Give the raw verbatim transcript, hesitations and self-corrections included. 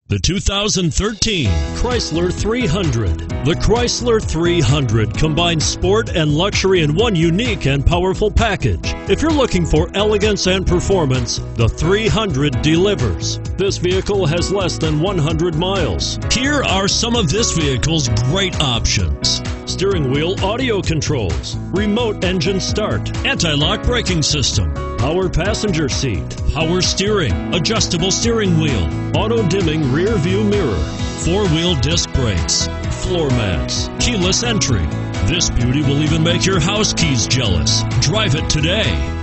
The two thousand thirteen Chrysler three hundred. The Chrysler three hundred combines sport and luxury in one unique and powerful package. If you're looking for elegance and performance, the three hundred delivers. This vehicle has less than one hundred miles. Here are some of this vehicle's great options: steering wheel audio controls, remote engine start, anti-lock braking system, power passenger seat, power steering, adjustable steering wheel, auto-dimming rear view mirror, four-wheel disc brakes, floor mats, keyless entry. This beauty will even make your house keys jealous. Drive it today.